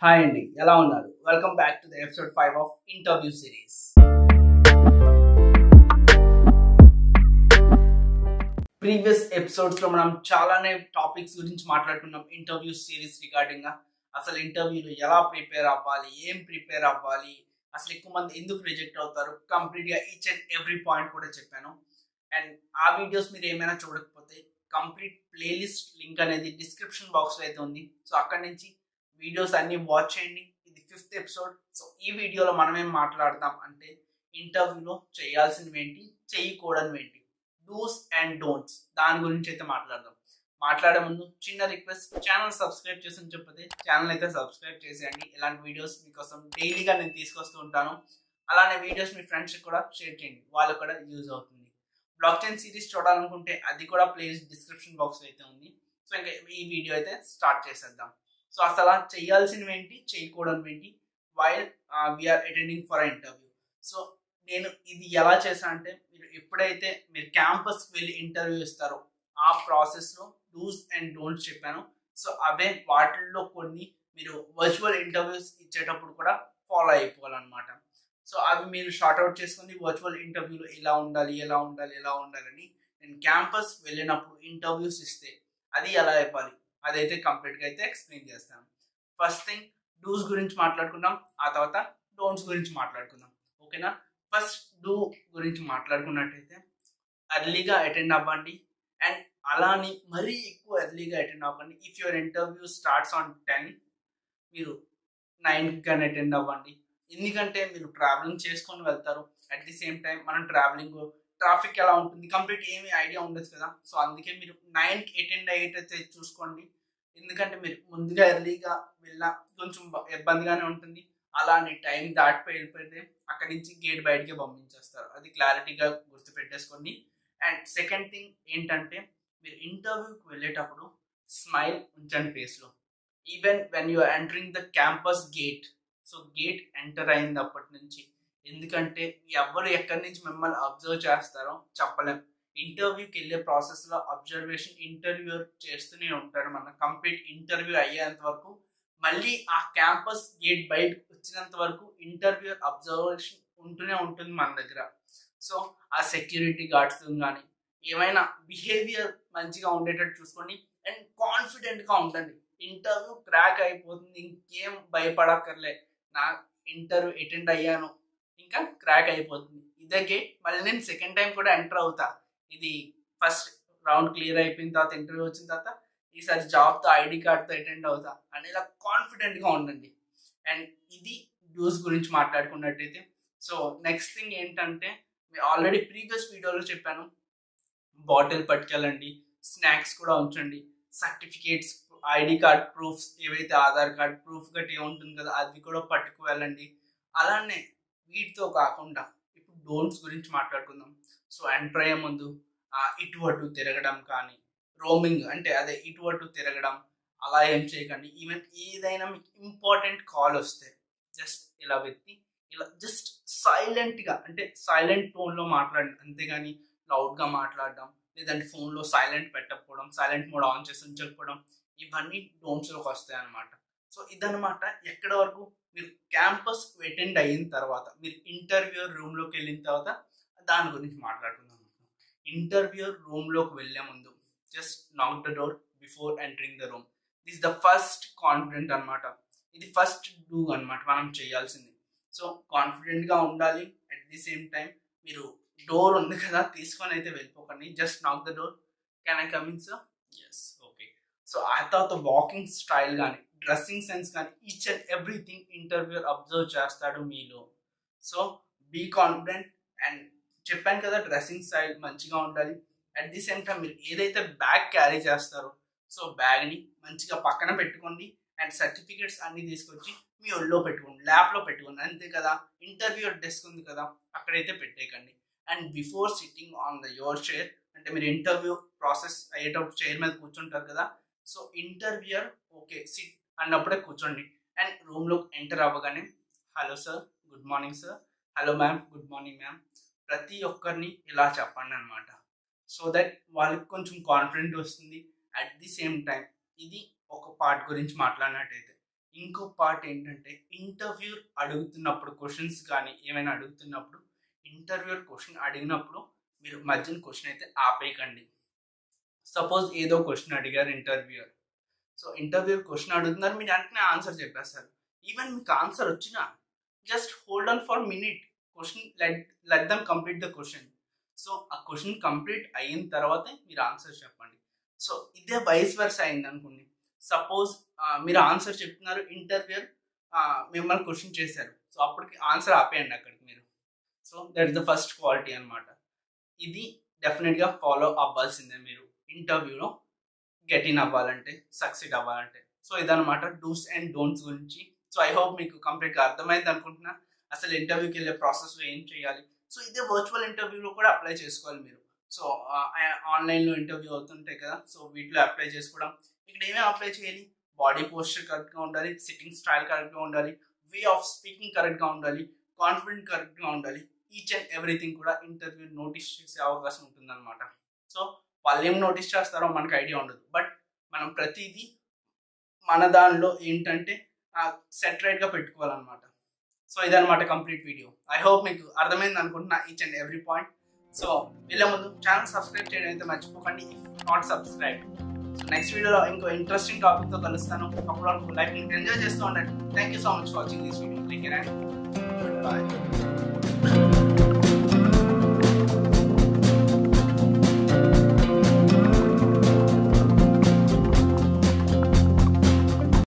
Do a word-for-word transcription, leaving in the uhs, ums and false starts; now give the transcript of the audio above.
Hi అండి, ఎలా ఉన్నారు? Welcome back to the episode five of interview series. Previous episodes లో మనం చాలానే టాపిక్స్ గురించి మాట్లాడుకున్నాం. ఇంటర్వ్యూ సిరీస్ రిగార్డింగ్ అసలు ఇంటర్వ్యూలో ఎలా ప్రిపేర్ అవ్వాలి, ఏం ప్రిపేర్ అవ్వాలి, అసలు ఎక్కువ మంది ఎందుకు రిజెక్ట్ అవుతారు, కంప్లీట్ గా ఈచ్ అండ్ ఎవ్రీ పాయింట్ కూడా చెప్పాను. అండ్ ఆ వీడియోస్ మీరు ఏమైనా చూడకపోతే కంప్లీట్ ప్లేలిస్ట్ లింక్ అనేది డిస్క్రిప్షన్ బాక్స్ లో అయితే ఉంది. సో అక్కడి నుంచి వీడియోస్ అన్ని వాచ్ చేయండి. ఇది ఫిఫ్త్ ఎపిసోడ్. సో ఈ వీడియోలో మనం ఏం మాట్లాడతాం అంటే ఇంటర్వ్యూలో చేయాల్సినవి ఏంటి, చేయకూడనివి ఏంటి, డూస్ అండ్ డోంట్స్, దాని గురించి అయితే మాట్లాడదాం. మాట్లాడే ముందు చిన్న రిక్వెస్ట్, ఛానల్ సబ్స్క్రైబ్ చేసి చెప్పితే ఛానల్ అయితే సబ్స్క్రైబ్ చేసేయండి. ఇలాంటి వీడియోస్ మీకోసం డైలీగా నేను తీసుకొస్తూ ఉంటాను. అలానే వీడియోస్ మీ ఫ్రెండ్స్కి కూడా షేర్ చేయండి, వాళ్ళకు కూడా యూజ్ అవుతుంది. బ్లాక్ చైన్ సిరీస్ చూడాలనుకుంటే అది కూడా ప్లేస్ డిస్క్రిప్షన్ బాక్స్ అయితే ఉంది. సో ఇంకా ఈ వీడియో అయితే స్టార్ట్ చేసేద్దాం. సో అసలు చేయాల్సినవి ఏంటి, చేయకూడనివి ఏంటి while we're attending for interview. So నేను ఇది ఎలా చేశాను అంటే, మీరు ఎప్పుడైతే మీరు క్యాంపస్కి వెళ్ళి ఇంటర్వ్యూ ఇస్తారో ఆ ప్రాసెస్లో డూస్ అండ్ డోంట్స్ చెప్పాను. సో అవే వాటిల్లో కొన్ని మీరు వర్చువల్ ఇంటర్వ్యూస్ ఇచ్చేటప్పుడు కూడా ఫాలో అయిపోవాలన్నమాట. సో అవి మీరు షార్ట్అవుట్ చేసుకుని వర్చువల్ ఇంటర్వ్యూలో ఎలా ఉండాలి ఎలా ఉండాలి ఎలా ఉండాలని నేను క్యాంపస్ వెళ్ళినప్పుడు ఇంటర్వ్యూస్ ఇస్తే అది ఎలా ఇవ్వాలి అదైతే కంప్లీట్గా అయితే ఎక్స్ప్లెయిన్ చేస్తాను. ఫస్ట్ థింగ్ డూస్ గురించి మాట్లాడుకుందాం, ఆ తర్వాత డోంట్స్ గురించి మాట్లాడుకుందాం. ఓకేనా? ఫస్ట్ డూ గురించి మాట్లాడుకున్నట్టయితే ఎర్లీగా అటెండ్ అవ్వండి. అండ్ అలాని మరీ ఎక్కువ ఎర్లీగా అటెండ్ అవ్వండి. If your interview starts on ten, మీరు నైన్కి కానీ అటెండ్ అవ్వండి. ఎందుకంటే మీరు ట్రావెలింగ్ చేసుకొని వెళ్తారు. అట్ ది సేమ్ టైం మనం ట్రావెలింగ్ ట్రాఫిక్ ఎలా ఉంటుంది కంప్లీట్ ఏమీ ఐడియా ఉండదు కదా. సో అందుకే మీరు నైన్కి అటెండ్ అయ్యేటైతే చూసుకోండి. ఎందుకంటే మీరు ముందుగా ఎర్లీగా వెళ్ళినా కొంచెం ఇబ్బందిగానే ఉంటుంది. అలానే టైం దాటిపోయి వెళ్ళిపోతే అక్కడి నుంచి గేట్ బయటికి పంపించేస్తారు. అది క్లారిటీగా గుర్తుపెట్టేసుకోండి. అండ్ సెకండ్ థింగ్ ఏంటంటే, మీరు ఇంటర్వ్యూకి వెళ్ళేటప్పుడు స్మైల్ ఉంచండి ఫేస్లో, even when you are entering the campus gate. So gate enter అయినప్పటి నుంచి, ఎందుకంటే ఎవరు ఎక్కడి నుంచి మిమ్మల్ని అబ్జర్వ్ చేస్తారో చెప్పలేం. ఇంటర్వ్యూకి వెళ్ళే ప్రాసెస్లో అబ్జర్వేషన్ ఇంటర్వ్యూర్ చేస్తూనే ఉంటాడు. మన కంప్లీట్ ఇంటర్వ్యూ అయ్యేంత వరకు, మళ్ళీ ఆ క్యాంపస్ గేట్ బయటకు వచ్చినంత వరకు ఇంటర్వ్యూర్ అబ్జర్వేషన్ ఉంటూనే ఉంటుంది మన దగ్గర. సో ఆ సెక్యూరిటీ గార్డ్స్ కానీ ఏమైనా బిహేవియర్ మంచిగా ఉండేటట్టు చూసుకోండి. అండ్ కాన్ఫిడెంట్గా ఉండండి. ఇంటర్వ్యూ క్రాక్ అయిపోతుంది, ఇంకేం భయపడక్కర్లే, నా ఇంటర్వ్యూ అటెండ్ అయ్యాను, ఇంకా క్రాక్ అయిపోతుంది, ఇదే గేట్, మళ్ళీ నేను సెకండ్ టైం కూడా ఎంటర్ అవుతా, ఇది ఫస్ట్ రౌండ్ క్లియర్ అయిపోయిన తర్వాత ఇంటర్వ్యూ వచ్చిన తర్వాత ఈసారి జాబ్తో ఐడి కార్డ్తో అటెండ్ అవుతా అనేలా కాన్ఫిడెంట్గా ఉండండి. అండ్ ఇది డూస్ గురించి మాట్లాడుకున్నట్టయితే, సో నెక్స్ట్ థింగ్ ఏంటంటే, ఆల్రెడీ ప్రీవియస్ వీడియోలో చెప్పాను, బాటిల్ పట్టుకెళ్ళండి, స్నాక్స్ కూడా ఉంచండి, సర్టిఫికేట్స్, ఐడి కార్డ్ ప్రూఫ్స్ ఏవైతే ఆధార్ కార్డ్ ప్రూఫ్ గట్టి ఉంటుంది కదా అది కూడా పట్టుకు వెళ్ళండి. అలానే వీటితో కాకుండా ఇప్పుడు డోంట్స్ గురించి మాట్లాడుకుందాం. సో ఎంటర్ అయ్యే ముందు ఇటు అటు తిరగడం కానీ, రోమింగ్ అంటే అదే ఇటు అటు తిరగడం అలా ఏం చేయకండి. ఈవెన్ ఏదైనా మీకు ఇంపార్టెంట్ కాల్ వస్తే జస్ట్ ఇలా వెత్తి ఇలా జస్ట్ సైలెంట్గా, అంటే సైలెంట్ టోన్లో మాట్లాడండి, అంతేగాని లౌడ్గా మాట్లాడడం, లేదంటే ఫోన్లో సైలెంట్ పెట్టకపోవడం, సైలెంట్ మోడ్ ఆన్ చేసి ఉంచకపోవడం, ఇవన్నీ డోంట్స్లోకి వస్తాయి అన్నమాట. సో ఇదన్నమాట. ఎక్కడ వరకు మీరు క్యాంపస్ అటెండ్ అయిన తర్వాత, మీరు ఇంటర్వ్యూ రూమ్లోకి వెళ్ళిన తర్వాత దాని గురించి మాట్లాడుకుందాం. ఇంటర్వ్యూ రూమ్లోకి వెళ్ళే ముందు just knock the door before entering the room. This the first confident అనమాట. ఇది ఫస్ట్ డూ అనమాట మనం చేయాల్సింది. సో కాన్ఫిడెంట్గా ఉండాలి. అట్ ది సేమ్ టైం మీరు డోర్ ఉంది కదా తీసుకొని అయితే వెళ్ళిపోకండి. Just knock the door, can I come in sir, yes, okay. So ఆ తర్వాత వాకింగ్ స్టైల్ కానీ, డ్రెస్సింగ్ సెన్స్ కానీ, each and everything interviewer observe చేస్తాడు మీలో. So be confident. అండ్ చెప్పాను కదా, డ్రెస్సింగ్ స్టైల్ మంచిగా ఉండాలి. అట్ ది సేమ్ టైం మీరు ఏదైతే బ్యాగ్ క్యారీ చేస్తారో సో బ్యాగ్ని మంచిగా పక్కన పెట్టుకోండి. అండ్ సర్టిఫికేట్స్ అన్నీ తీసుకొచ్చి మీ ఒళ్ళో పెట్టుకోండి, ల్యాప్లో పెట్టుకోండి, అంతే కదా. ఇంటర్వ్యూ డెస్క్ ఉంది కదా అక్కడైతే పెట్టేయకండి. And before sitting on the your chair, అంటే మీరు ఇంటర్వ్యూ ప్రాసెస్ అయ్యేటప్పుడు చైర్ మీద కూర్చుంటారు కదా, సో ఇంటర్వ్యూయర్ ఓకే సిట్ అన్నప్పుడే కూర్చోండి. అండ్ రూమ్లోకి ఎంటర్ అవ్వగానే hello sir, good morning sir, hello ma'am, good morning ma'am, ప్రతి ఒక్కరిని ఇలా చెప్పండి అనమాట. సో దట్ వాళ్ళకి కొంచెం కాన్ఫిడెంట్ వస్తుంది. అట్ ది సేమ్ టైం ఇది ఒక పార్ట్ గురించి మాట్లాడినట్టయితే, ఇంకో పార్ట్ ఏంటంటే ఇంటర్వ్యూ అడుగుతున్నప్పుడు క్వశ్చన్స్ కానీ ఏమైనా అడుగుతున్నప్పుడు ఇంటర్వ్యూర్ క్వశ్చన్ అడిగినప్పుడు మీరు మధ్యన క్వశ్చన్ అయితే ఆపేయకండి. సపోజ్ ఏదో క్వశ్చన్ అడిగారు ఇంటర్వ్యూర్, సో ఇంటర్వ్యూ క్వశ్చన్ అడుగుతున్నారు, మీరు వెంటనే ఆన్సర్ చెప్పేస్తారు. ఈవెన్ మీకు ఆన్సర్ వచ్చినా just hold on for minute, question let let them complete the question. So ఆ క్వశ్చన్ కంప్లీట్ అయిన తర్వాతే మీరు ఆన్సర్ చెప్పండి. సో ఇదే వైస్ వర్స్ అయింది అనుకోండి. సపోజ్ మీరు ఆన్సర్ చెప్తున్నారు, ఇంటర్వ్యూర్ మిమ్మల్ని క్వశ్చన్ చేశారు, సో అప్పటికి ఆన్సర్ ఆపేయండి అక్కడికి మీరు. So that is the first quality అనమాట. ఇది డెఫినెట్గా ఫాలో అవ్వాల్సిందే మీరు ఇంటర్వ్యూలో గెట్ ఇన్ అవ్వాలంటే, సక్సీడ్ అవ్వాలంటే. సో ఇదనమాట డూస్ అండ్ డోంట్స్ గురించి. సో ఐ హోప్ మీకు కంప్లీట్గా అర్థమైంది అనుకుంటున్నా అసలు ఇంటర్వ్యూకి వెళ్ళే ప్రాసెస్లో ఏం చేయాలి. సో ఇదే వర్చువల్ ఇంటర్వ్యూలో కూడా అప్లై చేసుకోవాలి మీరు. సో ఆన్లైన్లో ఇంటర్వ్యూ అవుతుంటాయి కదా, సో వీటిలో అప్లై చేసుకోవడం. ఇక్కడ ఏమేమి అప్లై చేయాలి? బాడీ పోస్చర్ కరెక్ట్గా ఉండాలి, సిట్టింగ్ స్టైల్ కరెక్ట్గా ఉండాలి, వే ఆఫ్ స్పీకింగ్ కరెక్ట్గా ఉండాలి, కాన్ఫిడెంట్ కరెక్ట్గా ఉండాలి. ఈచ్ అండ్ ఎవ్రీథింగ్ కూడా ఇంటర్వ్యూ నోటీస్ చేసే అవకాశం ఉంటుందన్నమాట. సో వాళ్ళు ఏం నోటీస్ చేస్తారో మనకు ఐడియా ఉండదు, బట్ మనం ప్రతిదీ మన దానిలో ఏంటంటే సెటరైట్గా పెట్టుకోవాలన్నమాట. సో ఇదనమాట కంప్లీట్ వీడియో. ఐ హోప్ మీకు అర్థమైంది అనుకుంటున్నా each and every point. So వెళ్ళే ముందు ఛానల్ సబ్స్క్రైబ్ చేయడం అయితే మర్చిపోకండి, if not subscribe. So next వీడియోలో ఇంకో ఇంట్రెస్టింగ్ టాపిక్తో కలుస్తాను. అప్పుడు వరకు లైఫ్ ఎంజాయ్ చేస్తూ ఉండండి. Thank you so much for watching this video. Take care and good bye.